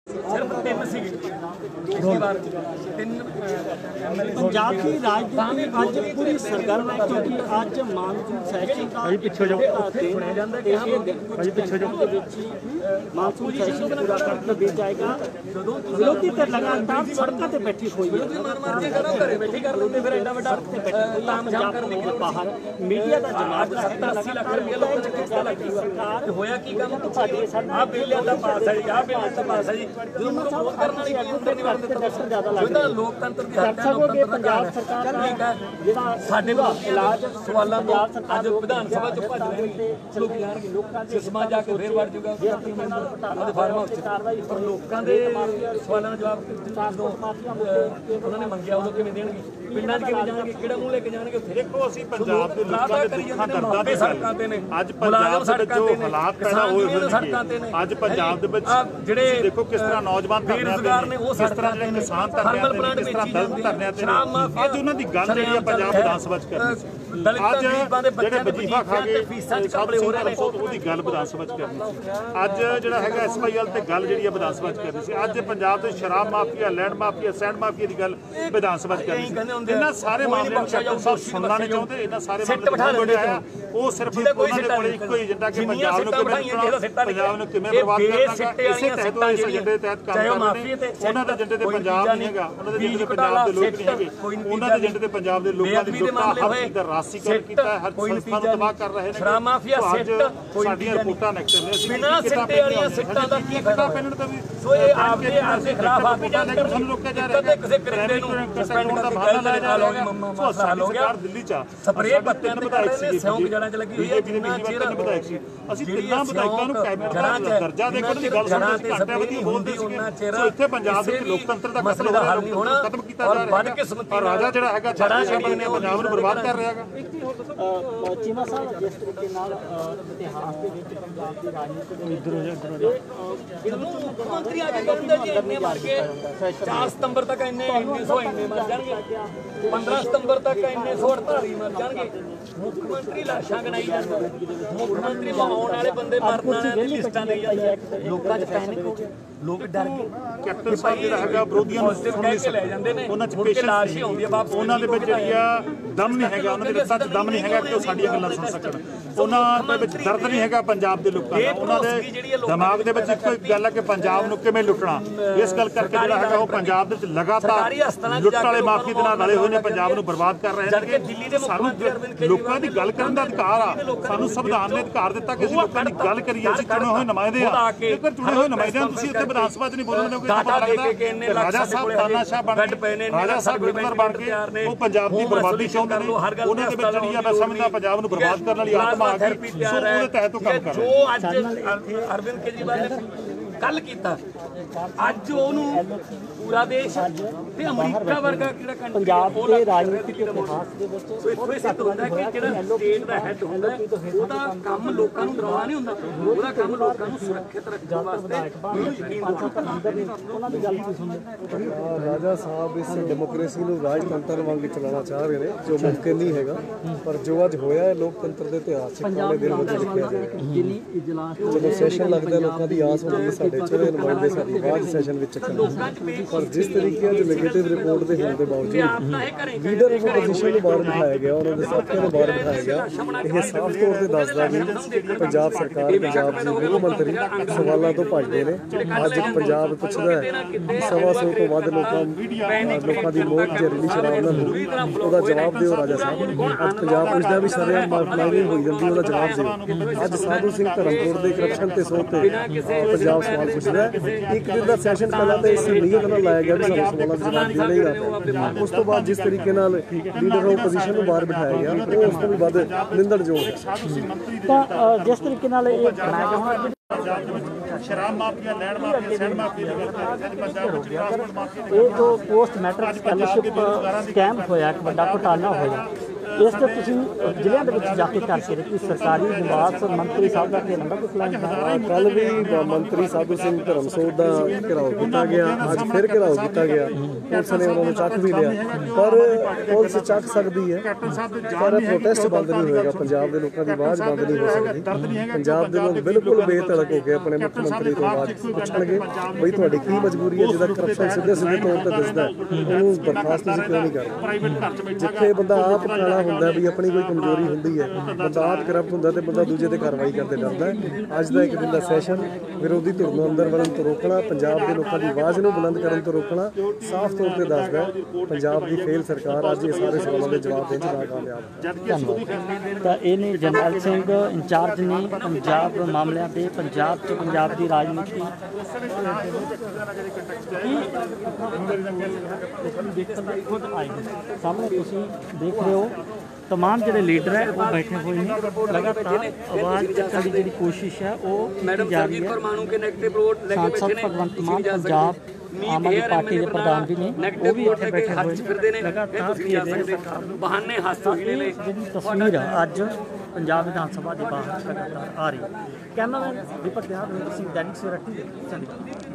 सिर्फ 3 सीगे पिछली बार 3 पंजाब की राजनीति अज पूरी सरगर्म है क्योंकि अज मानसून सैशन का पिछो जो सुनिया जाता है कि हम पिछो जो मानसून सैशन पूरा कर दिया जाएगा। विरोधी धਿਰ लगातार सड़कों पर बैठी हुई है। मार करो घरे बैठी कर लेंगे फिर एडा बड़ा तामझाम करने के बाहर मीडिया का जवाब 70-80 लाख रुपया लोगों ने किस्ता लगी सरकार होया की काम आ बिलिया का पास है आ बिलिया का पास है जो विरोध करने वाली कोई उम्र नहीं वाले ज्यादा लोकतंत्र की हत्या लोकतंत्र पंजाब सरकार ठीक है जेड़ा ਸਾਡੇ इलाज सवालों ਤੋਂ ਅੱਜ ਵਿਧਾਨ ਸਭਾ ਚ ਭੱਜ ਰਹੇ ਨੇ ਲੋਕ ਜਾਣਗੇ ਲੋਕਾਂ ਦੇ ਸਿਸਮਾ ਜਾ ਕੇ ਫੇਰ ਵੜ ਜੂਗਾ ਉਹਦੇ ਫਾਰਮ ਹਾਊਸ ਪਰ ਲੋਕਾਂ ਦੇ ਸਵਾਲਾਂ ਦਾ ਜਵਾਬ ਜਦੋਂ ਉਹਨਾਂ ਨੇ ਮੰਗਿਆ ਉਦੋਂ ਕਿਵੇਂ ਦੇਣਗੇ ਪਿੰਡਾਂ 'ਚ ਕਿਵੇਂ ਜਾਣਗੇ ਕਿਹੜਾ ਮੂੰਹ ਲੈ ਕੇ ਜਾਣਗੇ ਉੱਥੇ ਦੇਖੋ ਅਸੀਂ ਪੰਜਾਬ ਦੇ ਲੋਕਾਂ ਦੇ ਦੁੱਖਾਂ ਦਰਦਾਂ ਦੇ ਸੜਕਾਂ ਤੇ ਨੇ ਅੱਜ ਪੰਜਾਬ ਦੇ ਵਿੱਚ ਜੋ ਹਾਲਾਤ ਪੈਦਾ ਹੋਏ ਹੋਏ ਨੇ ਅੱਜ ਪੰਜਾਬ ਦੇ ਵਿੱਚ ਜਿਹੜੇ ਦੇਖੋ ਕਿਸ ਤਰ੍ਹਾਂ ਨੌਜਵਾਨ ਬੇਰੁਜ਼ਗਾਰ ਨੇ ਉਹ ਕਿਸ ਤਰ੍ਹਾਂ ਜਿਹੜੇ ਕਿਸਾਨ ਧਰਨਿਆਂ ਤੇ ਕਿਸ ਤਰ੍ਹਾਂ ਦਲਿਤ ਧਰਨਿਆਂ ਤੇ ਅੱਜ ਉਹਨਾਂ ਦੀ ਗੱਲ ਜਿਹੜੀ ਆ ਪੰਜਾਬ ਵਿਧਾਨ ਸਭਾ 'ਚ ਕਰਨੀ ਸੀ ਅੱਜ ਜਿਹੜੇ ਵਜੀਫਾ ਖਾ ਕੇ ਫੀਸਾਂ 'ਚ ਕਪੜੇ ਹੋ ਰਹੇ ਨੇ ਉਹਦੀ ਗੱਲ ਵਿਧਾਨ ਸਭਾ 'ਚ ਕਰਨੀ ਸੀ ਅੱਜ ਜਿਹੜਾ ਹੈਗਾ SYL ਤੇ ਗੱਲ ਜਿਹੜੀ ਆ ਵਿਧਾਨ ਸਭਾ 'ਚ ਕਰਨੀ ਸੀ ਅੱਜ ਪੰਜਾਬ ਦੇ ਸ਼ਰਾਬ mafia land mafia sand mafia ਦੀ ਗੱਲ ਵਿਧਾਨ ਸਭਾ 'ਚ ਕਰਨੀ ਸੀ ਇਹਨਾਂ ਸਾਰੇ ਮਾਮਲਿਆਂ ਨੂੰ ਕੈਪਟਨ ਸਾਹਿਬ ਸੁਣਨਾ ਨਹੀਂ ਚਾਹੁੰਦੇ ਇਹਨਾਂ ਸਾਰੇ ਮਾਮਲੇ ਆਇਆ ਉਹ ਸਿਰਫ ਉਹਨਾਂ ਦੇ ਕੋਲ ਇੱਕੋ ਹੀ ਏਜੰਡਾ ਕਿ ਪੰਜਾਬ ਨੂੰ ਕਿਵੇਂ ਪੰਜਾਬ ਨੂੰ ਕਿਵੇਂ ਬਰਬਾਦ ਕਰਨਾ ਇਸੇ ਤਹਿਤ ਇਸ ਏਜੰਡੇ ਦੇ ਤਹਿਤ ਕੰਮ ਕਰਦੇ ਨੇ ਉਹਨਾਂ ਦੇ ਏਜੰਡੇ ਤੇ ਪੰਜਾਬ ਨਹੀਂ ਹੈਗਾ ਉਹਨਾਂ ਦੇ ਏਜੰਡੇ ਤੇ ਪੰਜਾਬ ਦੇ ਲੋਕ ਨਹੀਂ ਹੈਗੇ ਉਹਨਾਂ ਦੇ ਏਜੰਡੇ ਤੇ ਪੰਜਾਬ ਦੇ ਲੋਕਾਂ ਦੀ ਲੁੱਟਾਂ ਹਰ ਚੀਜ਼ ਦਾ ਰਾਸ਼ਟਰੀਕਰਨ ਕੀਤਾ ਹਰ ਸੰਸਥਾ ਨੂੰ ਤਬਾਹ ਕਰ ਰਹੇ ਨੇ ਸ਼ਰਾਬ ਮਾਫੀਆ ਸਿੱਟ ਸਾਡੀਆਂ ਰਿਪੋਰਟਾਂ ਨੈਕਟਰ ਨੇ ਅਸੀਂ ਬਿਨਾਂ ਸਿੱਟੇ ਵਾਲੀਆਂ ਸਿੱਟਾਂ ਦਾ ਕੀ ਫਾਇਦਾ ਪੈਨਣ ਦਾ ਵੀ ਸੋ ਇਹ ਆਪਦੇ ਖਿਲਾਫ ਆਪ ਹੀ ਜਾਣ ਕਰ ਸਾਨੂੰ ਰੋਕਿਆ ਜਾ ਰਿਹਾ ਹੈ ਕਿਸੇ ਕਰਿੰਦੇ ਨੂੰ ਸਸਪੈਂਡ ਕਰਨ ਦਾ ਬਹਾਨਾ ਲਾਇਆ ਜਾ ਰਿਹਾ ਹੈ ਮਸਲਾ ਹੋ ਗਿਆ ਦਿੱਲੀ 'ਚ ਸਪਰੇਅ ਪੱਤਿਆਂ ਤੇ ਵਿਧਾਇਕ ਸੀ ਸਿਉਂਕ ਜੜਾਂ 'ਚ ਲੱਗੀ ਹੋਈ ਹੈ ਵਿਧਾਇਕ ਸੀ ਅਸੀਂ ਤਿੰਨਾਂ ਵਿਧਾਇਕਾਂ ਨੂੰ ਕੈਬਨਿਟ ਦਾ ਦਰਜਾ ਦੇ ਕੇ ਉਹਦੀ ਗੱਲ ਸੁਣਦੇ ਸੀ ਘੰਟੇ ਵਧੀ ਬੋਲਦੇ ਸੀ ਸੋ ਇੱਥੇ ਪੰਜਾਬ ਦੇ ਵਿੱਚ ਲੋਕਤੰਤਰ ਦਾ ਮਸਲੇ ਦਾ ਹੱਲ ਨਹੀਂ ਹੋਣਾ ਖਤਮ ਕੀਤਾ ਜਾ ਰਿਹਾ ਹੈ ਔਰ ਰਾਜਾ ਜਿਹੜਾ ਹੈਗਾ ਜੜਾਂ ਛੱਡਣੇ ਪੰਜਾਬ ਨੂੰ ਬਰਬਾਦ ਕਰ ਰਿਹਾ ਹੈਗਾ। ਚੀਮਾ ਸਾਹਿਬ ਜਿਸ ਤਰੀਕੇ ਨਾਲ ਇਤਿਹਾਸ ਦੇ ਵਿੱਚ ਪੰਜਾਬ ਦੀ ਰਾਜਨੀਤੀ ਦੇ ਇੱਧਰ ਹੋ ਮੁੱਖ ਮੰਤਰੀ ਆ ਕੇ ਕਹਿੰਦੇ ਜੀ ਇੰਨੇ ਮਰ ਗਏ 4 ਸਤੰਬਰ ਤੱਕ ਇੰਨੇ 100 ਇੰਨੇ ਮਰ ਜਾਣਗੇ 15 ਸਤੰਬਰ ਤੱਕ ਇੰਨੇ 148 ਮਰ ਜਾਣਗੇ ਮੁੱਖ ਮੰਤਰੀ ਲਾਸ਼ਾਂ ਗਣਾਈ ਜਾਂਦਾ ਮੁੱਖ ਮੰਤਰੀ ਆਉਣ ਵਾਲੇ ਬੰਦੇ ਮਰਨ ਵਾਲਿਆਂ ਦੀ ਲਿਸਟਾਂ ਲਈ ਜਾਂਦਾ ਲੋਕਾਂ 'ਚ ਪੈਨਿਕ ਹੋ ਗਿਆ ਲੋਕ ਡਰ ਗਏ ਕੈਪਟਨ ਸਾਹਿਬ ਜਿਹੜਾ ਹੈਗਾ ਵਿਰੋਧੀਆਂ ਨੂੰ ਸੁਣ ਨਹੀਂ ਲੈ ਜਾਂਦੇ ਨੇ ਉਹਨਾਂ 'ਚ ਪੇਸ਼ੈਂਸ ਹੀ ਆਉਂਦੀ ਹੈ ਵਾਪਸ ਉਹਨਾਂ ਦੇ ਵਿੱਚ ਜਿਹੜੀ ਆ ਦਮ ਨਹੀਂ ਹੈਗਾ ਉਹਨਾਂ ਦੇ ਵਿੱਚ ਸੱਚ ਦਮ ਨਹੀਂ ਹੈਗਾ ਕਿ ਉਹ ਸਾਡੀਆਂ ਗੱਲਾਂ ਸੁਣ ਸਕਣ ਉਹਨਾਂ ਦੇ ਵਿੱਚ ਦਰਦ ਨਹੀਂ ਹੈਗਾ ਪੰਜਾਬ ਦੇ ਲੋਕਾਂ ਦਾ ਉਹਨਾਂ ਦੇ ਦਿਮਾਗ ਦੇ ਵਿੱਚ ਇੱਕੋ ਇੱਕ ਗੱਲ ਹੈ ਕਿ ਪੰਜਾਬ ਨੂੰ ਕਿਵੇਂ ਲੁੱਟਣਾ ਇਸ ਗੱਲ ਕਰਕੇ ਜਿਹੜਾ ਹੈਗਾ ਉਹ ਪੰਜਾਬ ਦੇ ਵਿੱਚ ਲਗਾਤਾਰ ਲੁੱਟ ਵਾਲੇ ਮਾਫੀ ਦੇ ਨਾਲ ਰਲੇ ਹੋਏ ਨੇ ਪੰਜਾਬ ਨੂੰ ਬਰਬਾਦ ਕਰ ਰਹੇ ਨੇ ਸਾਨੂੰ ਲੋਕਾਂ ਦੀ ਗੱਲ ਕਰਨ ਦਾ ਅਧਿਕਾਰ ਆ ਸਾਨੂੰ ਸੰਵਿਧਾਨ ਨੇ ਅਧਿਕਾਰ ਦਿੱਤਾ ਕਿ ਅਸੀਂ ਲੋਕਾਂ ਦੀ ਗੱਲ ਕਰੀਏ ਅਸੀਂ ਚੁਣੇ ਹੋਏ ਨੁਮਾਇੰਦੇ ਆ ਜੇਕਰ ਚੁਣੇ ਹੋਏ ਨੁਮਾਇੰਦਿਆਂ ਤੁਸੀਂ ਇੱਥੇ ਵਿਧਾਨ ਸਭਾ 'ਚ ਨਹੀਂ ਬੋਲਣ ਦਿਓਗੇ ਰਾਜਾ ਸਾਹਿਬ ਤਾਨਾਸ਼ਾਹ ਬਣ ਕੇ ਰਾਜਾ ਸਾਹਿਬ ਗੁਰਦਰ ਬਣ ਕੇ ਉਹ ਪੰਜਾਬ ਦੀ ਬਰਬਾਦੀ ਚਾਹੁੰਦੇ ਨੇ ਉਹਨਾਂ ਦੇ ਵਿੱਚ ਜਿਹੜੀ ਆ ਮੈਂ ਸਮਝਦਾ ਪੰਜਾਬ ਨੂੰ ਬਰਬਾਦ ਕਰਨ ਵਾਲੀ ਆਤਮਾ ਆ ਗਈ ਸੋ ਉਹਦੇ ਤਹਿਤ ਉਹ ਕੰਮ ਕਰ ਰਹੇ ਜੋ ਅੱਜ ਅਰਵਿੰਦ ਕੇਜਰੀਵਾਲ ਨੇ ਕੱਲ ਕੀਤਾ ਅੱਜ ਉਹਨੂੰ ਪੂਰਾ ਦੇਸ਼ ਤੇ ਅਮਰੀਕਾ ਵਰਗਾ ਕਿਹੜਾ ਕੰਟਰੀ ਪੰਜਾਬ ਦੇ ਰਾਜਨੀਤਿਕ ਇਤਿਹਾਸ ਦੇ ਵਿੱਚ ਇੱਥੋਂ ਇਹ ਸਿੱਧ ਹੁੰਦਾ ਕਿ ਜਿਹੜਾ ਸਟੇਟ ਦਾ ਹੈਡ ਹੁੰਦਾ ਉਹਦਾ ਕੰਮ ਲੋਕਾਂ ਨੂੰ ਡਰਾਉਣਾ ਨਹੀਂ ਹੁੰਦਾ ਉਹਦਾ ਕੰਮ ਲੋਕਾਂ ਨੂੰ ਸੁਰੱਖਿਅਤ ਰੱਖਣ ਵਾਸਤੇ ਉਹਨਾਂ ਦੀ ਗੱਲ ਨਹੀਂ ਸੁਣਦੇ। ਰਾਜਾ ਸਾਹਿਬ ਇਸ ਡੈਮੋਕ੍ਰੇਸੀ ਨੂੰ ਰਾਜਤੰਤਰ ਵਾਂਗ ਚਲਾਉਣਾ ਚਾਹ ਰਹੇ ਨੇ ਜੋ ਮੁਮਕਿਨ ਨਹੀਂ ਹੈਗਾ ਪਰ ਜੋ ਅੱਜ ਹੋਇਆ ਹੈ ਲੋਕਤੰਤਰ ਦੇ ਇਤਿਹਾਸ 'ਚ ਕਾਲੇ ਦਿਨ ਵਜੋਂ ਲਿਖਿਆ ਜਾਏਗਾ। ਜਦੋਂ ਸੈਸ਼ਨ ਲੱਗਦਾ ਲੋਕਾਂ ਦੀ ਆਸ ਹੁੰਦੀ ਹੈ ਸਾਡੇ ਚੋਣੇ ਨੁਮਾਇੰਦੇ ਸਾਡੀ ਬਾਅਦ ਸੈਸ਼ਨ ਵਿੱਚ ਚੱਕਣ ਪਰ ਜਿਸ ਤਰੀਕੇ ਨਾਲ ਨੈਗੇਟਿਵ ਰਿਪੋਰਟ ਦੇ ਹੋਣ ਦੇ ਬਾਵਜੂਦ ਲੀਡਰ ਆਫ ਆਪੋਜੀਸ਼ਨ ਨੂੰ ਬਾਹਰ ਬਿਠਾਇਆ ਗਿਆ ਉਹਨਾਂ ਦੇ ਸਾਥੀਆਂ ਨੂੰ ਬਾਹਰ ਬਿਠਾਇਆ ਗਿਆ ਇਹ ਸਾਫ਼ ਤੌਰ ਤੇ ਦੱਸਦਾ ਕਿ ਪੰਜਾਬ ਸਰਕਾਰ ਪੰਜਾਬ ਦੇ ਗ੍ਰਹਿ ਮੰਤਰੀ ਸਵਾਲਾਂ ਤੋਂ ਭੱਜਦੇ ਨੇ। ਅੱਜ ਪੰਜਾਬ ਪੁੱਛਦਾ ਹੈ 125 ਤੋਂ ਵੱਧ ਲੋਕਾਂ ਦੀ ਮੌਤ ਜ਼ਹਿਰੀਲੀ ਸ਼ਰਾਬ ਨਾਲ ਹੋਈ ਉਹਦਾ ਜਵਾਬ ਦਿਓ ਰਾਜਾ ਸਾਹਿਬ। ਅੱਜ ਪੰਜਾਬ ਪੁੱਛਦਾ ਵੀ ਸ਼ਰੇਆਮ ਮਾਰਕੀਟਿੰਗ ਹੋਈ ਜਾਂਦੀ ਉਹਦਾ ਜਵਾਬ ਦਿਓ। ਅੱਜ ਸਾਧੂ ਸਿੰਘ ਧਰਮਕੋਟ ਦੇ ਕਰਪਸ਼ਨ ਤੇ ਸੋਧ ਤੇ ਪੰਜਾਬ ਸਵਾਲ ਪੁੱਛਦਾ ਇੱਕ ਦਿਨ ਦਾ ਸੈਸ਼ਨ ਪਹਿਲਾਂ ਤੇ ਇਸ ਨੀਅਤ ਨਾਲ ਲਾਇਆ ਗਿਆ ਵੀ ਸਾਨੂੰ ਸਵਾਲਾਂ ਦਾ ਜਵਾਬ ਦੇਣਾ ਹੀ ਆਪ ਉਸ ਤੋਂ ਬਾਅਦ ਜਿਸ ਤਰੀਕੇ ਨਾਲ ਲੀਡਰ ਆਫ ਆਪੋਜੀਸ਼ਨ ਨੂੰ ਬਾਹਰ ਬਿਠਾਇਆ ਗਿਆ ਉਹ ਉਸ ਤੋਂ ਵੀ ਵੱਧ ਨਿੰਦਣਯੋਗ ਹੈ। ਤਾਂ ਜਿਸ ਤਰੀਕੇ ਨਾਲ ਇਹ ਬਣਾਇਆ ਗਿਆ ਹੁਣ ਸ਼ਰਾਬ mafia land mafia sand mafia ਦੀ ਗੱਲ ਕਰ ਰਹੇ ਪੰਜਾਬ ਵਿੱਚ ਟ੍ਰਾਂਸਪੋਰਟ ਮਾਫੀਆ ਇਹ ਜੋ ਪੋਸਟ ਮੈਟ੍ਰਿਕ ਸਕਾਲਰਸ਼ਿਪ ਸਕੈਮ ਹੋਇਆ ਇੱਕ ਵੱਡਾ ਘੁਟਾਲਾ ਹੋਇਆ ਇਸ ਤੇ ਤੁਸੀਂ ਜ਼ਿਲ੍ਹਿਆਂ ਦੇ ਵਿੱਚ ਜਾ ਕੇ ਕਰਕੇ ਕੋਈ ਸਰਕਾਰੀ ਨਿਵਾਸ ਮੰਤਰੀ ਸਾਹਿਬ ਦਾ ਘੇਰਨ ਦਾ ਕੋਈ ਪਲਾਨ ਕੱਲ ਵੀ ਮੰਤਰੀ ਸਾਧੂ ਸਿੰਘ ਧਰਮਸੋਤ ਦਾ ਘਿਰਾਓ ਕੀਤਾ ਗਿਆ, ਅੱਜ ਫਿਰ ਘਿਰਾਓ ਕੀਤਾ ਗਿਆ, ਪੁਲਿਸ ਨੇ ਉਹਨਾਂ ਨੂੰ ਚੱਕ ਵੀ ਲਿਆ। ਪਰ ਪੁਲਿਸ ਚੱਕ ਸਕਦੀ ਹੈ ਪਰ ਪ੍ਰੋਟੈਸਟ ਬੰਦ ਨਹੀਂ ਹੋਏਗਾ, ਪੰਜਾਬ ਦੇ ਲੋਕਾਂ ਦੀ ਆਵਾਜ਼ ਬੰਦ ਨਹੀਂ ਹੋ ਸਕਦੀ। ਪੰਜਾਬ ਦੇ ਲੋਕ ਬਿਲਕੁਲ ਬੇਤੜਕ ਹੋ ਕੇ ਆਪਣੇ ਮੁੱਖ ਮੰਤਰੀ ਤੋਂ ਆਵਾਜ਼ ਪੁੱਛਣਗੇ ਬਈ ਤੁਹਾਡੀ ਕੀ ਮਜਬੂਰੀ ਹੈ, ਜਿਹਦਾ ਕਰਪਸ਼ਨ ਸਿੱਧੇ ਤੌਰ ਤੇ ਦਿਸਦਾ ਉਹਨੂੰ ਬਰਖਾਸਤ ਤੁਸੀਂ ਕਿਉਂ ਨਹੀਂ ਕਰਦੇ। ਜਿੱਥੇ ਬੰਦਾ ਆਪ ਕਾਲਾ ਹੁੰਦਾ ਵੀ ਆਪਣੀ ਕੋਈ ਕਮਜ਼ੋਰੀ ਹੁੰਦੀ ਹੈ, ਬੰਦਾ ਆਪ ਕਰਪਟ ਹੁੰਦਾ ਤੇ ਬੰਦਾ ਦੂਜੇ ਤੇ ਕਾਰਵਾਈ ਕਰਦੇ ਡਰਦਾ। ਅੱਜ ਦਾ ਇੱਕ ਦਿਨ ਦਾ ਸੈਸ਼ਨ ਵਿਰੋਧੀ ਧਿਰ ਨੂੰ ਅੰਦਰ ਵੜਨ ਤੋਂ ਰੋਕਣਾ, ਪੰਜਾਬ ਦੇ ਲੋਕਾਂ ਦੀ ਆਵਾਜ਼ ਨੂੰ ਬੁਲੰਦ ਕਰਨ ਤੋਂ ਰੋਕਣਾ ਸਾਫ਼ ਤੌਰ ਤੇ ਦੱਸਦਾ ਪੰਜਾਬ ਦੀ ਫੇਲ ਸਰਕਾਰ ਅੱਜ ਇਹ ਸਾਰੇ ਸਵਾਲਾਂ ਦੇ ਜਵਾਬ ਦੇਣ 'ਚ ਨਾਕਾਮਯਾਬ। ਤਾਂ ਇਹ ਨੇ ਜਰਨੈਲ ਸਿੰਘ ਇੰਚਾਰਜ ਨੇ ਪੰਜਾਬ ਮਾਮਲਿਆਂ ਦੇ, ਪੰਜਾਬ 'ਚ ਪੰਜਾਬ ਦੀ ਰਾਜਨੀਤੀ ਖੁਦ ਆਏ ਸਾਹਮਣੇ ਤੁਸੀਂ ਦੇਖ ਰਹੇ ਹੋ। तमाम ਜਿਹੜੇ ਲੀਡਰ ਹੈ ਉਹ ਬੈਠੇ ਹੋਏ ਨੇ, ਲਗਾਤਾਰ ਆਵਾਜ਼ ਚੱਕਣ ਦੀ ਜਿਹੜੀ ਕੋਸ਼ਿਸ਼ ਹੈ ਉਹ ਕੀਤੀ ਜਾ ਰਹੀ ਹੈ। ਸਾਂਸਦ ਭਗਵੰਤ ਮਾਨ ਪੰਜਾਬ ਆਮ ਆਦਮੀ ਪਾਰਟੀ ਦੇ ਪ੍ਰਧਾਨ ਵੀ ਨੇ, ਉਹ ਵੀ ਇੱਥੇ ਬੈਠੇ ਹੋਏ ਨੇ, ਲਗਾਤਾਰ ਬਹਾਨੇ ਹਾਸੋ ਹੀ ਨੇ। ਜਿਹੜੀ ਤਸਵੀਰ ਹੈ ਅੱਜ ਪੰਜਾਬ ਵਿਧਾਨ ਸਭਾ ਦੇ ਬਾਹਰ ਲਗਾਤਾਰ ਆ ਰਹੀ ਹੈ। ਕੈਮਰਾਮੈਨ ਦੀਪਕ ਬਿਹਾਰ ਸਿੰਘ, दैनिक सवेरा TV, चंडीगढ़।